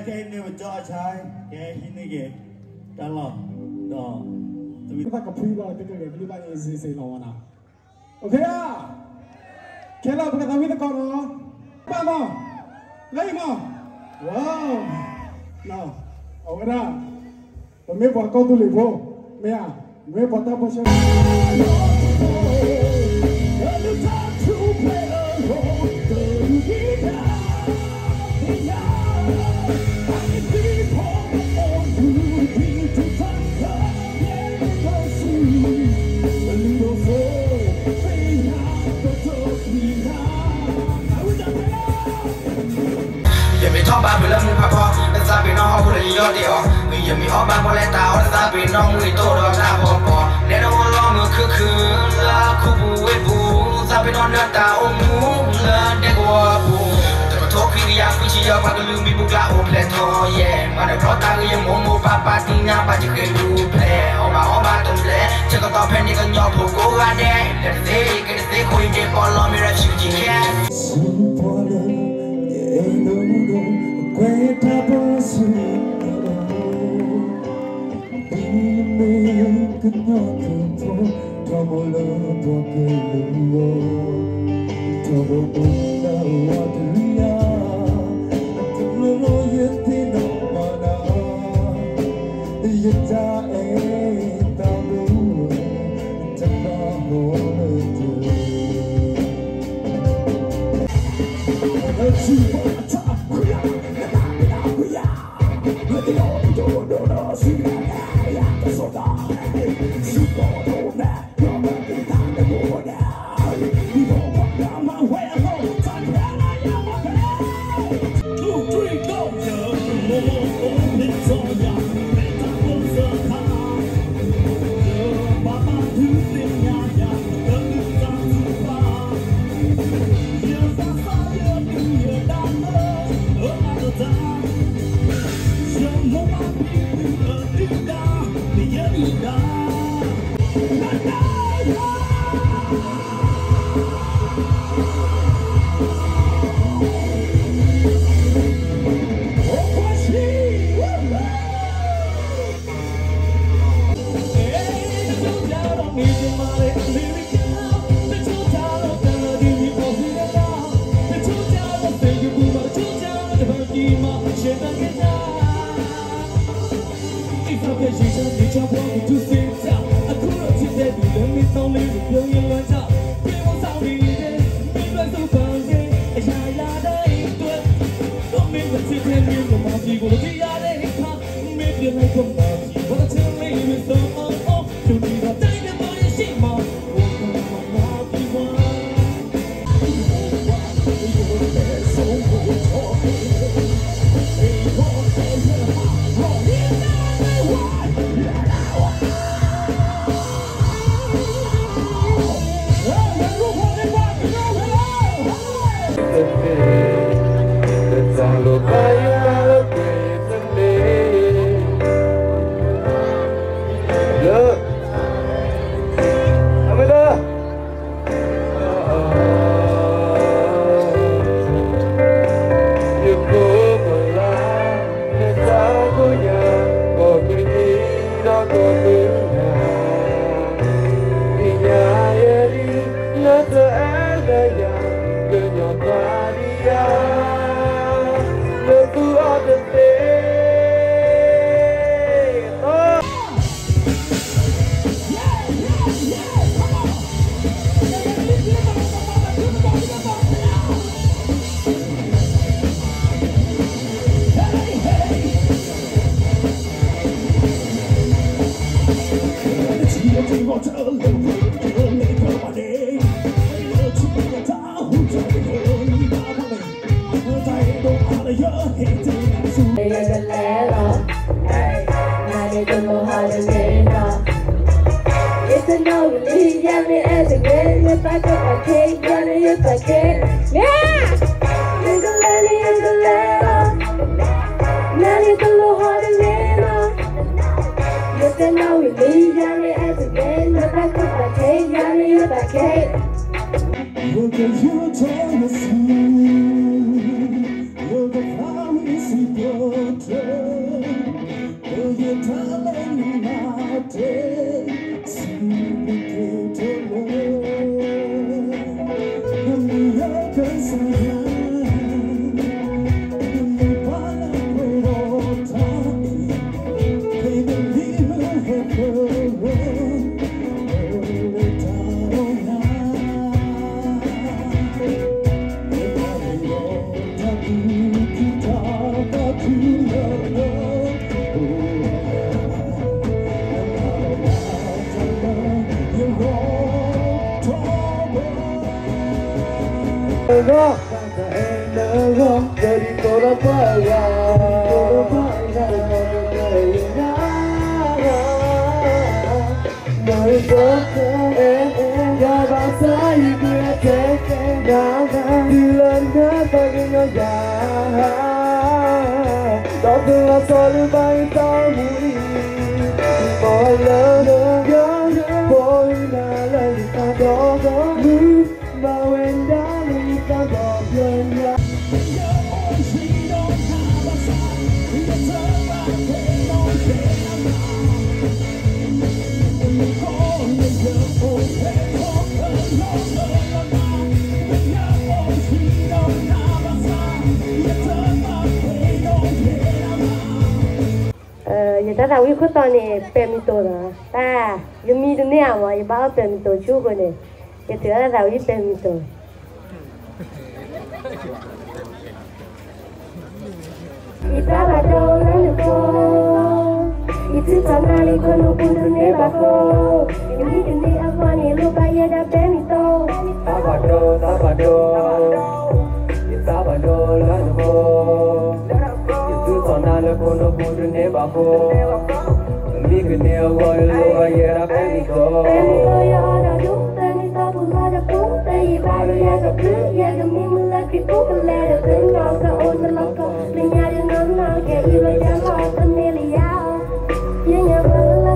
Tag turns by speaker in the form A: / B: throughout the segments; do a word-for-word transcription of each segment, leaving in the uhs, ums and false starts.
A: cái này mà cho trái cái hình này kì ta lọ đó
B: chúng ta gặp phi vào cái cái cái bao nhiêu gì gì lo nào ok à cái nào bây giờ tao biết con nó ba mò lấy mò wow nào ở đây đó tôi mới bỏ con tôi lấy vô mẹ à mới bỏ tao bỏ xe
C: Thọ ba mươi lăm phá phò, đã ra bên nó họ cũng lấy gió điều. Người giờ mình họ ba có lẽ tao đã ra bên nó người tô đó ra bỏ bỏ. Để đâu lo người khứ khứ là khu bù ấy bù, ra bên nó nơi tao ôm mũ là để qua bù. Tôi có thốt khi nhà quý chỉ giờ ba cái lưng bị buộc lá ôm lẹ thôi, yeah. Mà để có ta người em muốn mua ba ba tiếng nhà ba chỉ khơi đủ play. Họ ba họ ba tuần lễ, chỉ có tao pen đi con nhỏ phụ cố ra đây. Để thế cái thế khôi để bỏ lo mi ra chịu chỉ khen.
D: quê ta bao giờ đi mình cứ nhỏ thường thôi cho một lần bỏ cười lùa cho một bụng đau hoa thứ ya từng lo lo yên thì nào mà nào yên ta em ta buồn chẳng bao hồ lời từ ở chỉ có ta Look at you, Thomas. Look at how easy you're Go, and go, ready for the fire. Nói tốt em ra bao xa như kia thế đã đi lên hết tay cái nhỏ già đó từng là gió lưu bay tao mũi mọi lần nhớ bôi là lời ta đó có núi bao em đã đi ta bỏ rơi nhau.
E: giờ ta thảo khuất to này bèm mi tổ đó ta giờ mi được nè mà giờ bao bèm mi tổ chú rồi này giờ thứ là thảo khuất bèm mi tổ Ita bado na nuko, itu sana ni kono kudu ne bako, ini ini apa ni lupa ya dah bento.
D: Tabado, tabado, ita bado na nuko, itu sana ni kono kudu ne bako, ini ini apa ni lupa ya dah bento.
E: Bento ya ada tu, bento tabu ada tu, tapi baru ya dah tu, ya dah mimpi lagi tu, kelihatan tengok ke orang lokal. Hãy subscribe cho kênh Ghiền Mì Gõ để không bỏ lỡ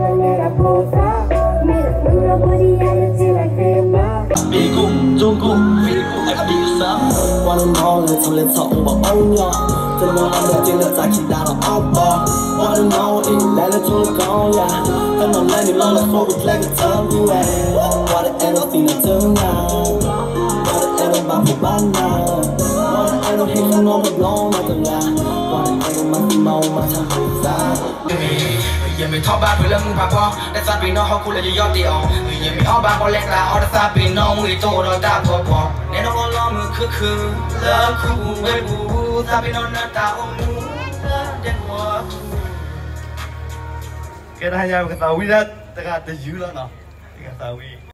C: Giờ mình thọ ba phải lâm bà con đã xa vì nó họ cũng là do tiền giờ mình ó ba con lẹt là ó đã xa vì nó người tô rồi ta thọ bỏ nên nó lo mưa khứ khứ lỡ khu với bù xa vì nó nát ta ôm mũ đen hoa
A: cái này giờ cái tàu đi đó tất cả từ dưới đó nào cái tàu đi